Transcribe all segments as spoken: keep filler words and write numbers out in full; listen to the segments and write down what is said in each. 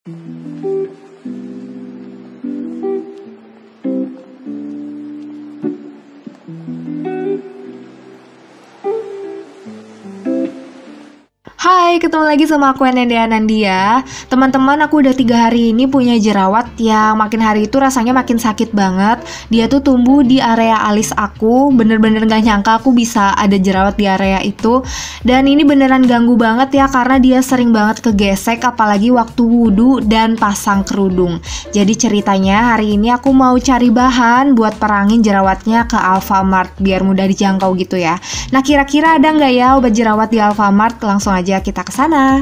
Hai, ketemu lagi sama aku Anandia Anandia. Teman-teman, aku udah tiga hari ini punya jerawat yang makin hari itu rasanya makin sakit banget. Dia tuh tumbuh di area alis aku. Bener-bener gak nyangka aku bisa ada jerawat di area itu. Dan ini beneran ganggu banget ya, karena dia sering banget kegesek, apalagi waktu wudhu dan pasang kerudung. Jadi ceritanya hari ini aku mau cari bahan buat perangin jerawatnya ke Alfamart biar mudah dijangkau gitu ya. Nah, kira-kira ada nggak ya obat jerawat di Alfamart? Langsung aja kita ke sana.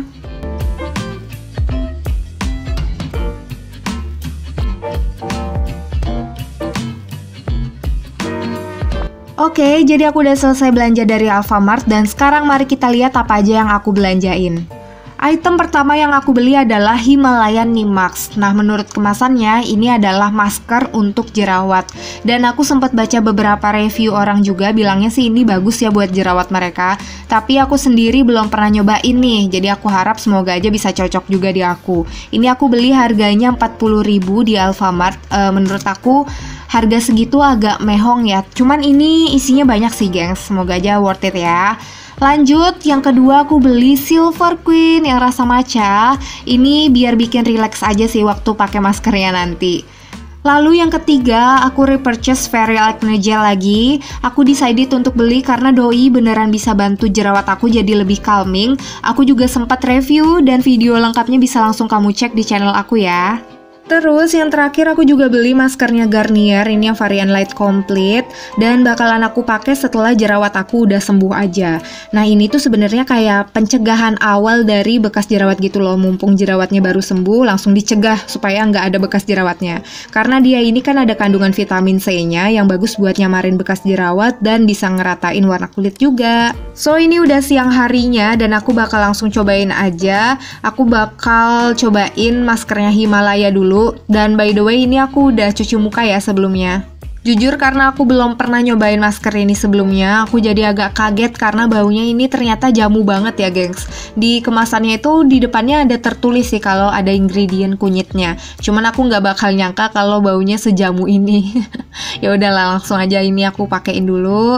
Oke, jadi aku udah selesai belanja dari Alfamart dan sekarang mari kita lihat apa aja yang aku belanjain. Item pertama yang aku beli adalah Himalayan Nimax. Nah, menurut kemasannya ini adalah masker untuk jerawat. Dan aku sempat baca beberapa review orang juga bilangnya sih ini bagus ya buat jerawat mereka. Tapi aku sendiri belum pernah nyobain nih. Jadi aku harap semoga aja bisa cocok juga di aku. Ini aku beli harganya empat puluh ribu di Alfamart. E, menurut aku harga segitu agak mehong ya. Cuman ini isinya banyak sih, gengs. Semoga aja worth it ya. Lanjut, yang kedua aku beli Silver Queen yang rasa matcha. Ini biar bikin relax aja sih waktu pakai maskernya nanti. Lalu yang ketiga, aku repurchase Fairy Acne Gel lagi. Aku decided untuk beli karena doi beneran bisa bantu jerawat aku jadi lebih calming. Aku juga sempat review dan video lengkapnya bisa langsung kamu cek di channel aku ya. Terus yang terakhir aku juga beli maskernya Garnier, ini yang varian light complete dan bakalan aku pakai setelah jerawat aku udah sembuh aja. Nah, ini tuh sebenarnya kayak pencegahan awal dari bekas jerawat gitu loh. Mumpung jerawatnya baru sembuh, langsung dicegah supaya nggak ada bekas jerawatnya. Karena dia ini kan ada kandungan vitamin C-nya yang bagus buat nyamarin bekas jerawat dan bisa ngeratain warna kulit juga. So, ini udah siang harinya dan aku bakal langsung cobain aja. Aku bakal cobain maskernya Himalaya dulu. Dan by the way ini aku udah cuci muka ya sebelumnya. Jujur karena aku belum pernah nyobain masker ini sebelumnya, aku jadi agak kaget karena baunya ini ternyata jamu banget ya, gengs. Di kemasannya itu di depannya ada tertulis sih kalau ada ingredient kunyitnya. Cuman aku nggak bakal nyangka kalau baunya sejamu ini. Ya udahlah, langsung aja ini aku pakein dulu.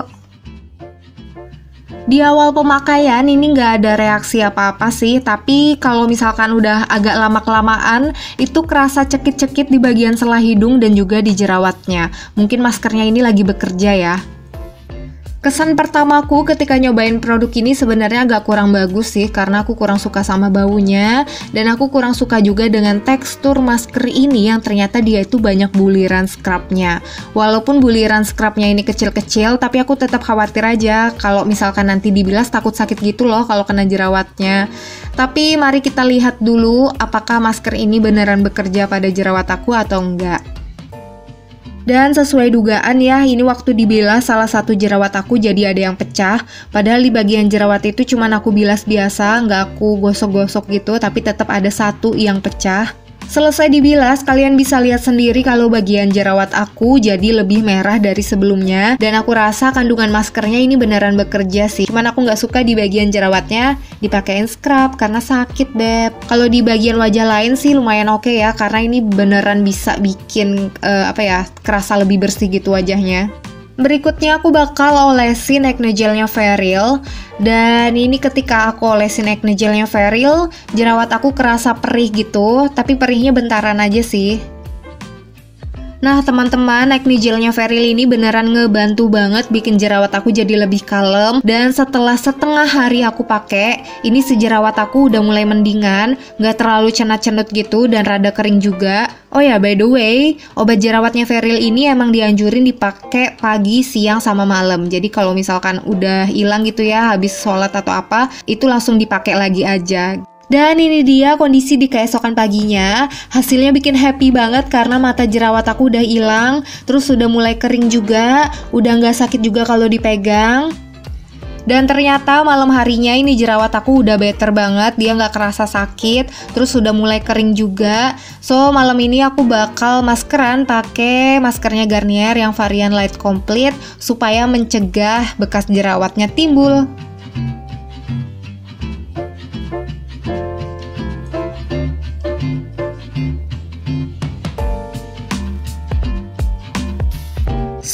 Di awal pemakaian ini nggak ada reaksi apa-apa sih, tapi kalau misalkan udah agak lama-kelamaan, itu kerasa cekit-cekit di bagian sela hidung dan juga di jerawatnya. Mungkin maskernya ini lagi bekerja ya. Kesan pertamaku ketika nyobain produk ini sebenarnya agak kurang bagus sih, karena aku kurang suka sama baunya, dan aku kurang suka juga dengan tekstur masker ini yang ternyata dia itu banyak buliran scrubnya. Walaupun buliran scrubnya ini kecil-kecil, tapi aku tetap khawatir aja kalau misalkan nanti dibilas takut sakit gitu loh kalau kena jerawatnya. Tapi mari kita lihat dulu apakah masker ini beneran bekerja pada jerawat aku atau enggak. Dan sesuai dugaan ya, ini waktu dibilas salah satu jerawat aku jadi ada yang pecah. Padahal di bagian jerawat itu cuman aku bilas biasa, nggak aku gosok-gosok gitu, tapi tetap ada satu yang pecah. Selesai dibilas, kalian bisa lihat sendiri kalau bagian jerawat aku jadi lebih merah dari sebelumnya. Dan aku rasa kandungan maskernya ini beneran bekerja sih. Cuman aku nggak suka di bagian jerawatnya dipakein scrub karena sakit, beb. Kalau di bagian wajah lain sih lumayan oke ya, karena ini beneran bisa bikin uh, apa ya, kerasa lebih bersih gitu wajahnya. Berikutnya aku bakal olesin acne gelnya Feril. Dan ini ketika aku olesin acne gelnya Feril, jerawat aku kerasa perih gitu, tapi perihnya bentaran aja sih. Nah teman-teman, acne gelnya Feril ini beneran ngebantu banget bikin jerawat aku jadi lebih kalem. Dan setelah setengah hari aku pakai, ini sejerawat aku udah mulai mendingan, nggak terlalu cenat-cenut gitu dan rada kering juga. Oh ya, by the way, obat jerawatnya Feril ini emang dianjurin dipakai pagi, siang, sama malam. Jadi kalau misalkan udah hilang gitu ya, habis sholat atau apa, itu langsung dipakai lagi aja. Dan ini dia kondisi di keesokan paginya. Hasilnya bikin happy banget karena mata jerawat aku udah hilang, terus udah mulai kering juga, udah nggak sakit juga kalau dipegang. Dan ternyata malam harinya ini jerawat aku udah better banget, dia nggak kerasa sakit, terus udah mulai kering juga. So malam ini aku bakal maskeran pakai maskernya Garnier yang varian light complete supaya mencegah bekas jerawatnya timbul.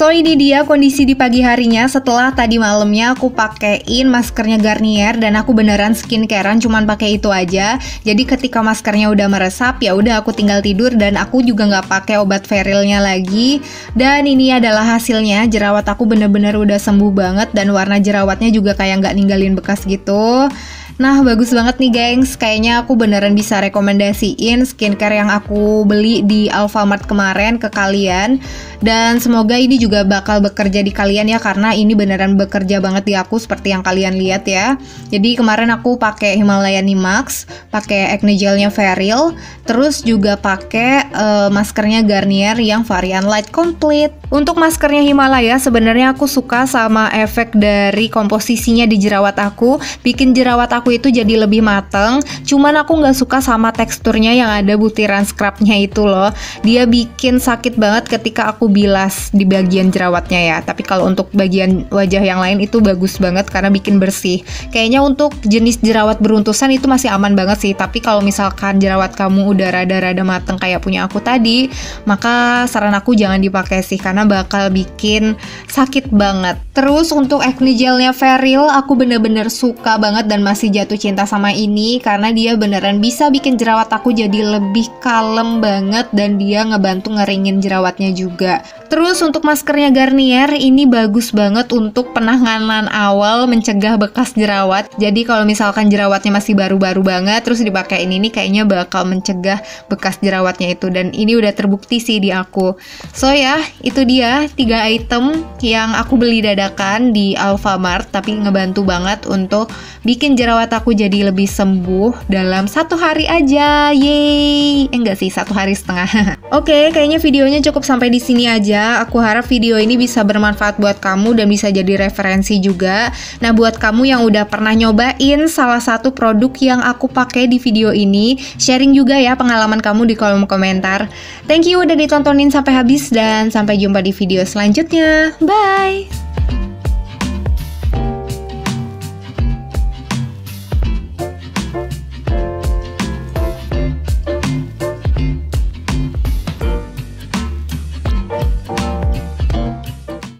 So ini dia kondisi di pagi harinya setelah tadi malamnya aku pakein maskernya Garnier dan aku beneran skincarean cuman pakai itu aja. Jadi ketika maskernya udah meresap ya udah aku tinggal tidur dan aku juga nggak pakai obat Ferilnya lagi. Dan ini adalah hasilnya, jerawat aku bener-bener udah sembuh banget dan warna jerawatnya juga kayak nggak ninggalin bekas gitu. Nah bagus banget nih gengs, kayaknya aku beneran bisa rekomendasiin skincare yang aku beli di Alfamart kemarin ke kalian. Dan semoga ini juga bakal bekerja di kalian ya, karena ini beneran bekerja banget di aku seperti yang kalian lihat ya. Jadi kemarin aku pakai Himalaya Nimax, pakai acne gelnya Feril, terus juga pakai uh, maskernya Garnier yang varian Light Complete. Untuk maskernya Himalaya sebenarnya aku suka sama efek dari komposisinya di jerawat aku, bikin jerawat aku itu jadi lebih mateng. Cuman aku nggak suka sama teksturnya yang ada butiran scrubnya itu loh. Dia bikin sakit banget ketika aku bilas di bagian jerawatnya ya. Tapi kalau untuk bagian wajah yang lain itu bagus banget karena bikin bersih. Kayaknya untuk jenis jerawat beruntusan itu masih aman banget sih. Tapi kalau misalkan jerawat kamu udah rada-rada mateng kayak punya aku tadi, maka saran aku jangan dipakai sih karena bakal bikin sakit banget. Terus untuk acne gelnya Feril aku bener-bener suka banget dan masih jatuh cinta sama ini karena dia beneran bisa bikin jerawat aku jadi lebih kalem banget dan dia ngebantu ngeringin jerawatnya juga. Terus untuk maskernya Garnier ini bagus banget untuk penanganan awal mencegah bekas jerawat. Jadi kalau misalkan jerawatnya masih baru-baru banget terus dipakein ini kayaknya bakal mencegah bekas jerawatnya itu, dan ini udah terbukti sih di aku. So ya, itu dia tiga item yang aku beli dadakan di Alfamart tapi ngebantu banget untuk bikin jerawat aku jadi lebih sembuh dalam satu hari aja. Yeay. Eh enggak sih, satu hari setengah. Oke, okay, kayaknya videonya cukup sampai di sini aja. Aku harap video ini bisa bermanfaat buat kamu dan bisa jadi referensi juga. Nah, buat kamu yang udah pernah nyobain salah satu produk yang aku pakai di video ini, sharing juga ya pengalaman kamu di kolom komentar. Thank you udah ditontonin sampai habis dan sampai jumpa di video selanjutnya. Bye.